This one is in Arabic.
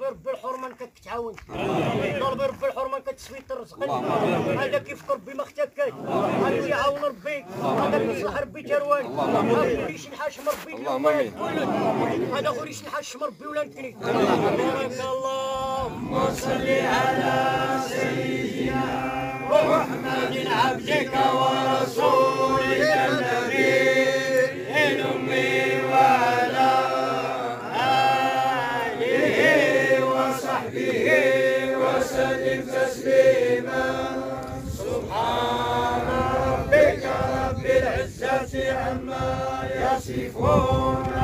ربي الحرمه كتعاون طالب ربي الحرمه كتسويت الرزق هذا كيف ربي ما اختكاش هذا يعاون ربي هذا يصلح ربي تروان هذا يشي نحاشم ربي اليوم هذا غير يشي نحاشم ربي ولا نكني بارك اللهم صل على سيدنا محمد عبدك ورسولك النبي الأمي وعلى آله وصحبه وسلم تسليما سبحان ربك رب العزة عما يصفون